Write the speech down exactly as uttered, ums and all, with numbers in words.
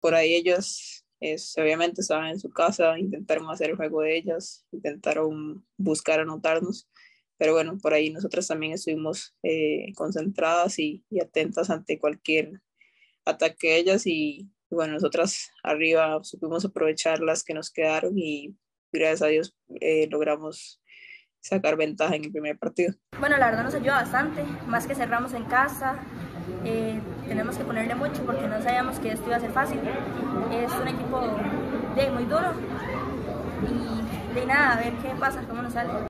por ahí ellos es, obviamente estaban en su casa, intentaron hacer el juego de ellas, intentaron buscar anotarnos, pero bueno, por ahí nosotras también estuvimos eh, concentradas y, y atentas ante cualquier ataque de ellas y, y bueno, nosotras arriba supimos aprovechar las que nos quedaron y gracias a Dios eh, logramos sacar ventaja en el primer partido. Bueno, la verdad nos ayuda bastante, más que cerramos en casa, eh, tenemos que ponerle mucho porque no sabíamos que esto iba a ser fácil. Es un equipo de muy duro y de nada, a ver qué pasa, cómo nos sale.